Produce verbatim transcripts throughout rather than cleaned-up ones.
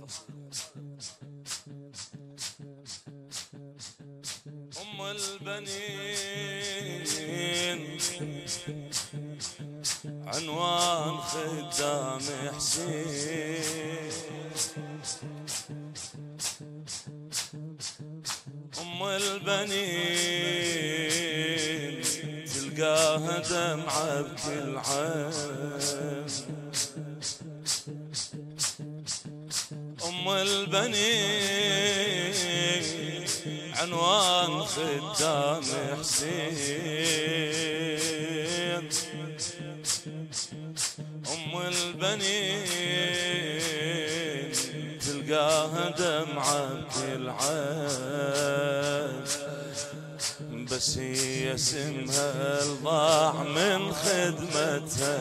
أم البنين عنوان خدام حسين، أم البنين تلقاها دمعة بكل عين، أم البنين عنوان خدام حسين، أم البنين تلقاها دمعة بكل عين، بس هي اسمها الضاع من خدمتها،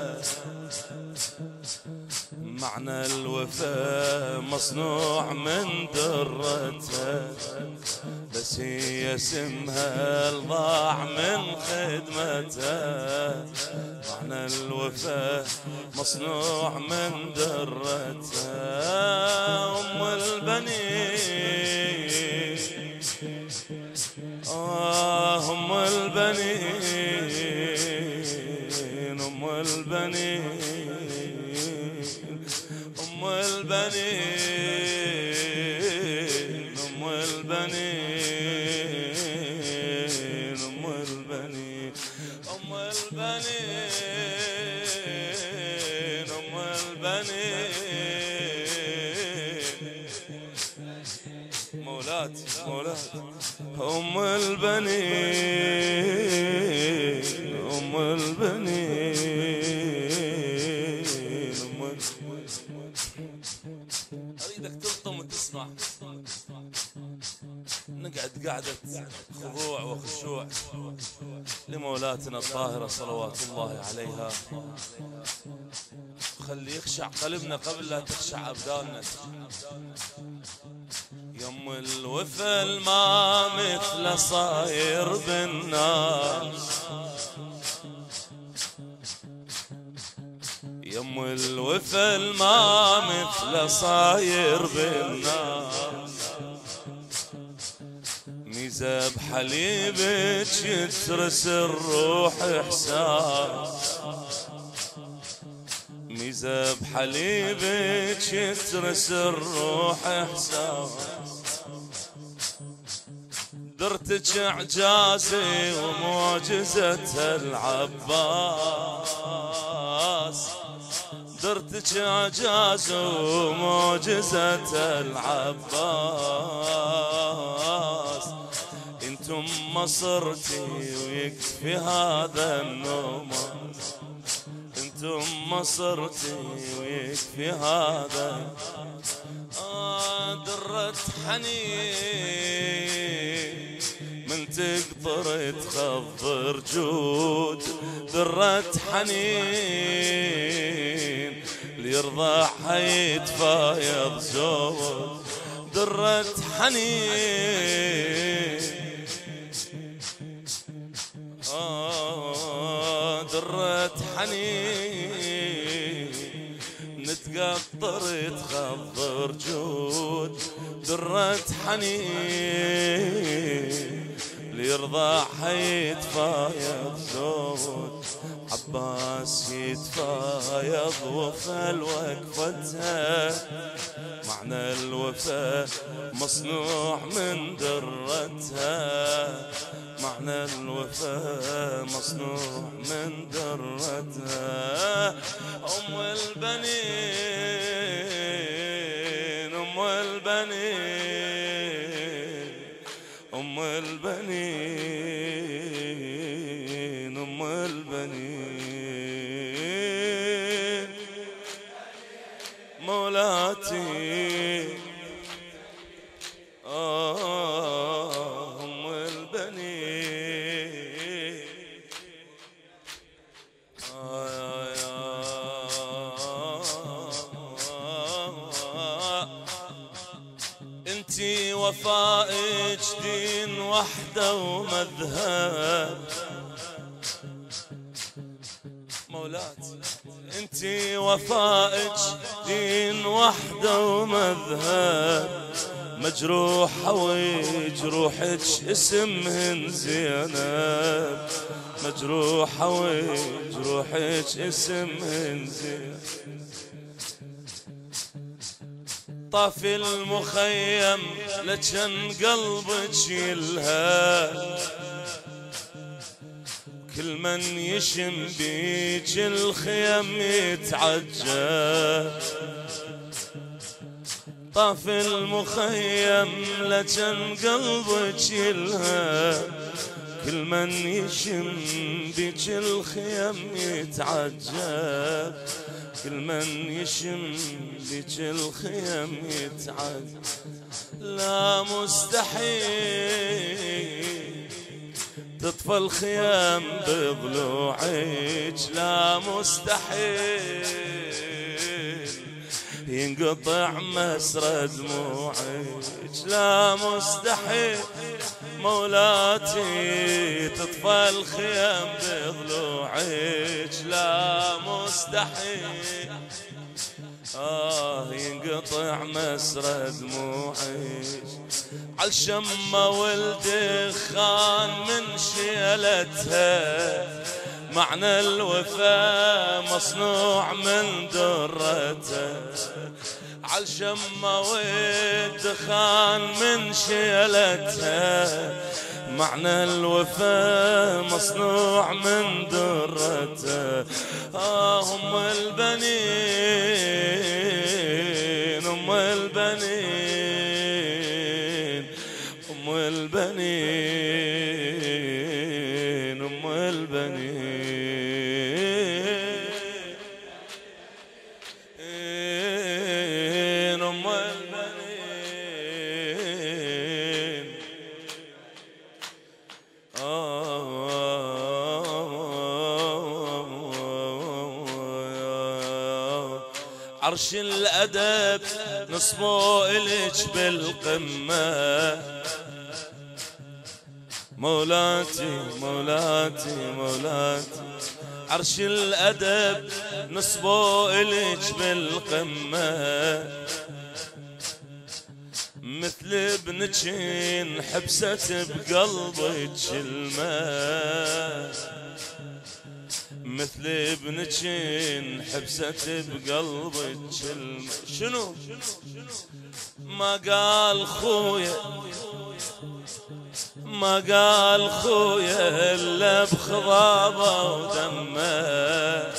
معنى الوفاء مصنوع من درتها، بس هي اسمها الضاع من خدمتها، معنى الوفاء مصنوع من درتها. أم البنين آه أم البنين، أم البنين، أم البنين، أم البنين، أم البنين، أم البنين، أم البنين، مولاتي مولاتي، أم البنين، أم البنين، أم البنين. أريدك تلطم وتسمع، نقعد قعدة خضوع وخشوع لمولاتنا الطاهرة صلوات الله عليها، خلي يخشع قلبنا قبل لا تخشع أبداننا. يم الوفا ما مثل صاير بالناس، يم الوفا ما مثل صاير بالناس، ميزة بحليبك يترس الروح إحساس، ميزة بحليبك يترس الروح إحساس، درتك إعجازي ومعجزة العباس، درتك إعجاز ومعجزة العباس، انتم مصرتي ويكفي هذا النوماس، انتم مصرتي ويكفي هذا. آه درة حنين من تقطر تخضر جود، درة حنين ليرضعها يتفايض زود، درة حنين آه درة حنين نتقطر تخضر جود، درة حنين ليرضعها يتفايض زود، عباس يتفايض وفا الوقفتها، معنى الوفاء مصنوع من درتها، معنى الوفاء مصنوع من درتها. أم البنين، أم البنين، أم البنين، أم البنين، مولاتي آه أم البنين. آه انتي وفائك دين وحده ومذهب، مولاتي انتي وفائك دين وحده ومذهب، مجروحة وجروحك اسمهن زينب، مجروحة وجروحك اسمهن زينب. طاف المخيم لجن قلبك يلهب، كل من يشم بيك الخيم يتعجب. طاف المخيم لجن قلبك يلهب، كل من يشم بيك الخيم يتعجب، كل من يشم بيك الخيم يتعجب. لا مستحيل تطفى الخيام بضلوعك، لا مستحيل ينقطع مسرى دموعك، لا مستحيل مولاتي تطفى الخيام بضلوعك، لا مستحيل آه ينقطع مسرى دموعك. عالشمة والدخان من شيلتها، معنى الوفا مصنوع من درته. عالشمة والدخان من شيلتها، معنى الوفا مصنوع من درته. آه أم البنين أم البنين أم البنين أم البنين أم البنين. عرش الأدب نصبه إليك بالقمة، مولاتي مولاتي مولاتي. عرش الأدب نصبه إليك بالقمة، مثل ابنك انحبست بقلبك الماء، مثل ابنك انحبست بقلبك الماء. شنو ما قال خويا ما قال خويا الا بخضابه ودمه،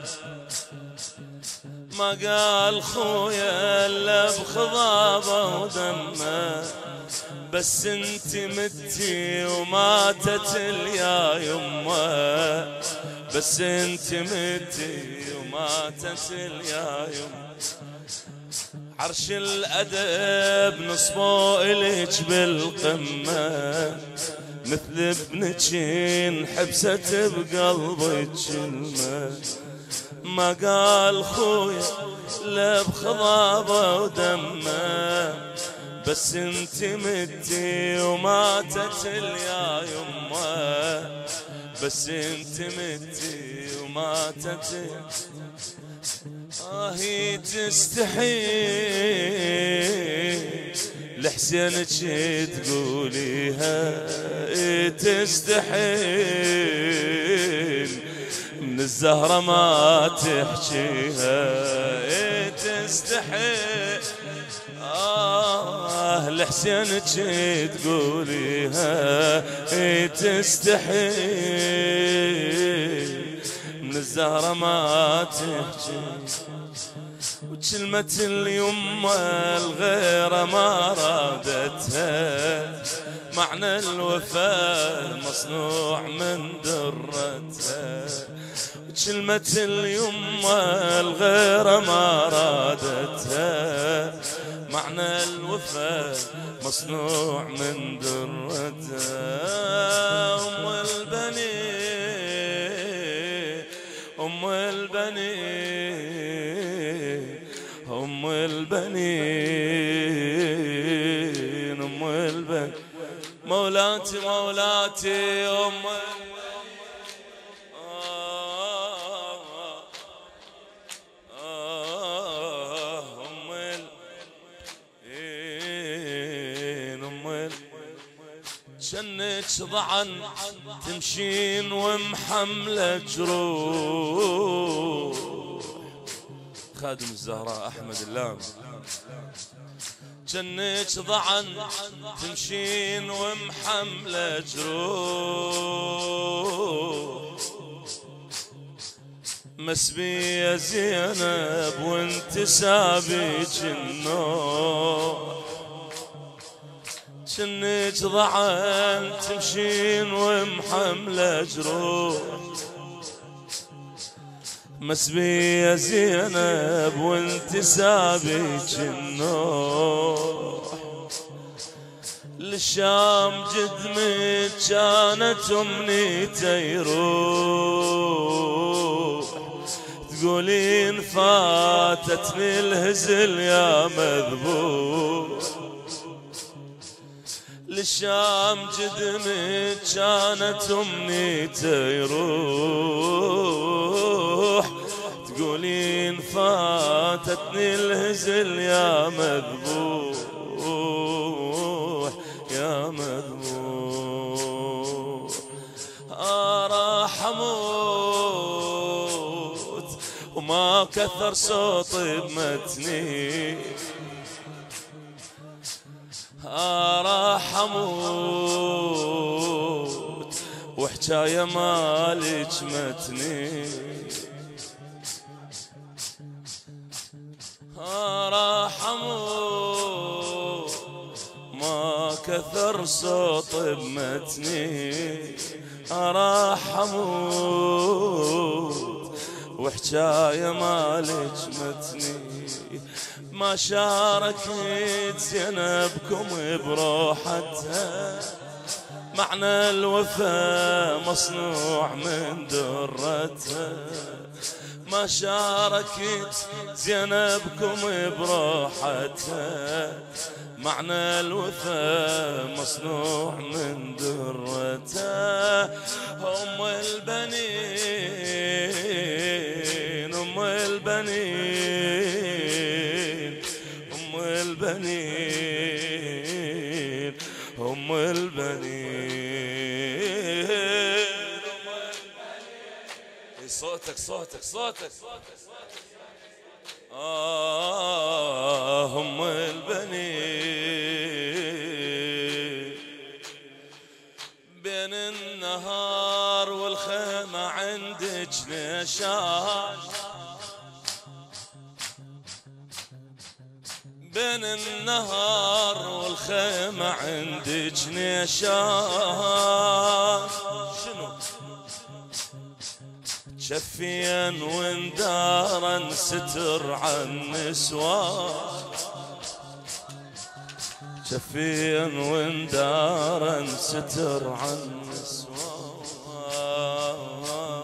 ما قال خويا الا بخضابه ودمه. بس انت متي وماتت اليا يمه، بس انت متي وماتت اليا يمه. عرش الأدب نصبه إليك بالقمة، مثل ابنك انحبست بقلبك الماء. ما قال خويا لا بخضابه ودمه، بس انت متي وماتت اليا يمه، بس انت متي وماتت. آه هي تستحيل لحسينك تقوليها، تستحيل من الزهرة ما تحكيها، تستحيل آه لحسينك تقوليها، تستحيل من الزهرة ما تحكي. وكلمة اليمة الغيرة ما رادتها، معنى الوفاء مصنوع من درتها. وكلمة اليمة الغيرة ما رادتها، معنى الوفاء مصنوع من درتها. أم البنين أم البنين أم البنين أم البنين. مولاتي مولاتي أم شنك ضعن تمشين ومحملة جروح. خادم الزهراء أحمد اللام. شنك ضعن تمشين ومحملة جروح. مسبية زينب وانت سابج النوح. شنك ضعن تمشين ومحملة جروح. مسبية زينب وانت سابج النوح. للشام جدمك كانت امنيته يروح. تقولين فاتتني الهزل يا مذبوح. للشام جدمك كانت امنيته يروح. تقولين فاتتني الهزل يا مذبوح يا مذبوح. راح اموت وما كثر صوتي بمتني. راح اموت وحكاية مالك متني. راح اموت ما كثر صوتي بمتني. راح اموت وحكاية مالك متني. ما شاركت زينبكم بروحتها. معنى الوفا مصنوع من درتها. ما شاركت زينبكم بروحتها. معنى الوفا مصنوع من درتها. أم البنين أم البنين أم البنين أم البنين. صوتك صوتك صوتك. آه أم البنين. بين النهار والخيمة عندك نشاط. بين النهار والخيمة عندك نشاط. شنو؟ شفيا وندارا ستر عن نسوان. شفيا وندارا ستر عن نسوان.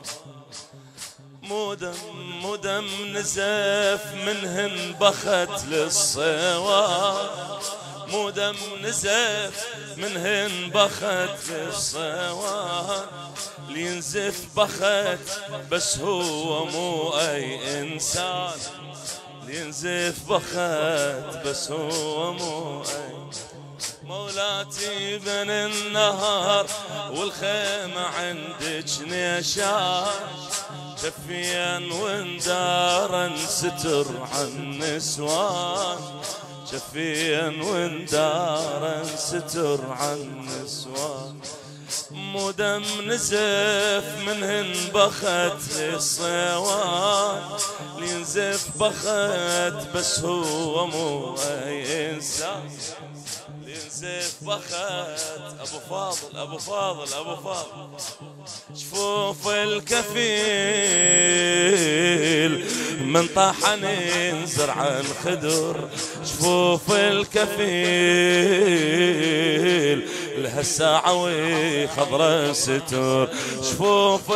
مودم مودم نزف منهن بخت للصوان. مودم نزف منهن بخت للصوان. لينزف بخت بس هو مو اي انسان. لينزف بخت بس هو مو اي. مولاتي بين النهار والخيمة عندك نشان. شفيا وندارا ستر عن نسوان. شفيا وندارا ستر عن نسوان. مودم نزف منهن بخت للصوان. لينزف بخت بس هو مو اي انسان. لينزف بخت. ابو فاضل ابو فاضل ابو فاضل. شفوف الكفيل من طحن زرعا خدر. شفوف الكفيل لهالساعة وخضرا ستر. شفوف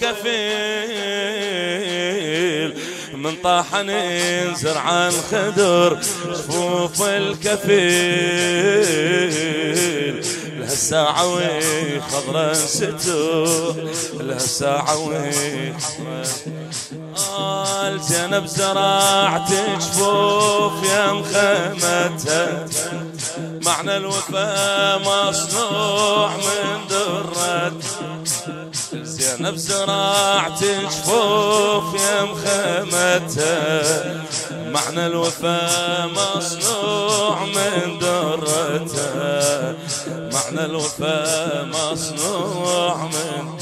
الكفيل من طحن زرعا خدر. شفوف الكفيل لهالساعة وخضرا ستر. لهالساعة وخضرا. آل زينب زرعت جفوف يا مخيمتها. معنى الوفا مصنوع من درة زينب زرعت جفوف يا مخيمتها معنى الوفا مصنوع من درتها معنى الوفا مصنوع من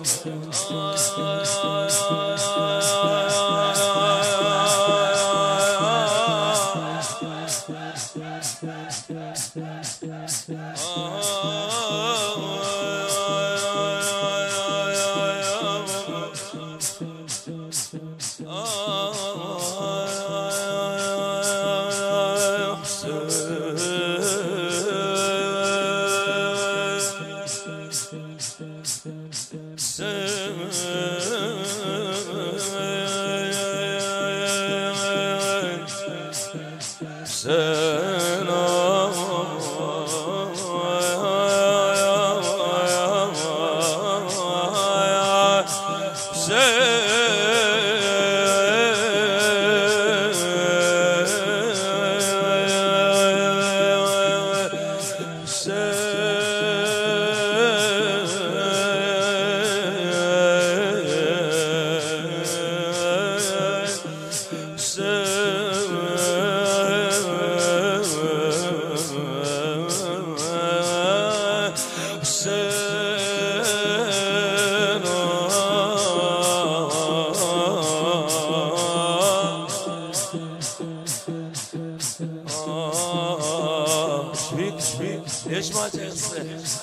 ليش ما تحسه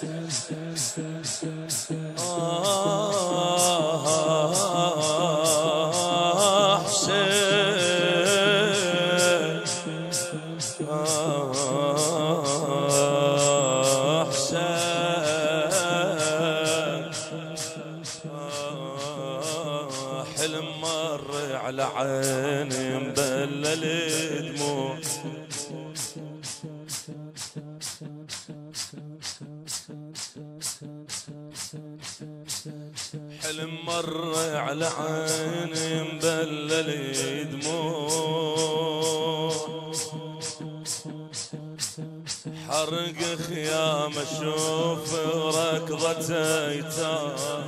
آه حسين آه حسين آه حلم مر على عيني مبلل دموع حلم مر على عيني مبلل دموع حرق خيام اشوف ركضة ايتام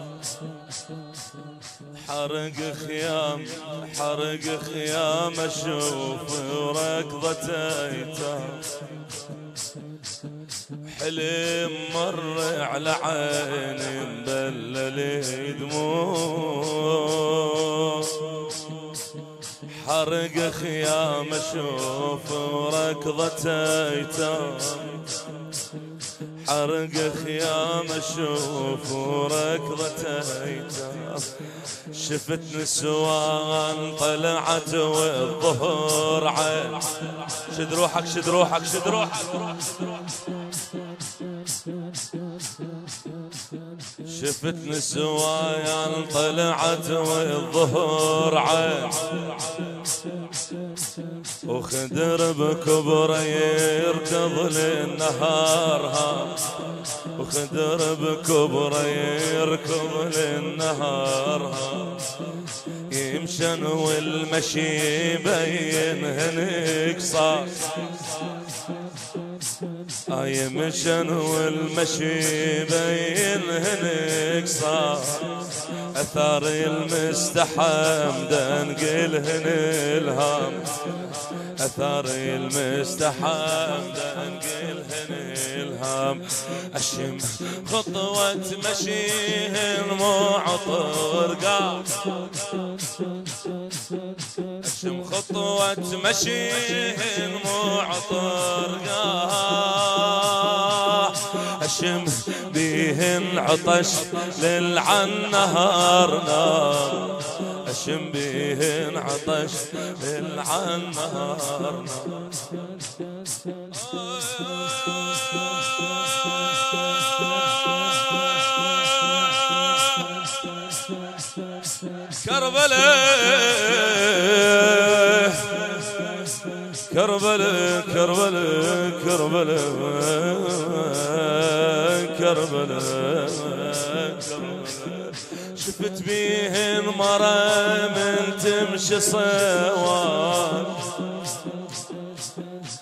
حرق خيام حرق خيام اشوف ركضة ايتام حلم مر على عيني مبلل دموع حرق خيام اشوف ركضة ايتام حرق خيام اشوف ركضة ايتام شفت نسوان طلعت والظهر عين شد روحك شد روحك شد روحك شفت نسوان طلعت والظهر عين وخدر بكبر يركض للنهار ها وخدر بكبر يركض للنهار ها يمشن والمشي بين هنك صار يمشن والمشي بين هنك صار اثار المستحم دنقلهن الهام اثار المستحم دنقلهن الهام اشم خطوة مشيهن معطر قام اشم خطوة مشيهن معطر قام اشم بيهن عطش للعنهار نار اشم بيهن عطش للعنهار نار كربلاء كربلاء كربلاء كربلاء كربلاء شفت بيهن مرة من تمشي صوان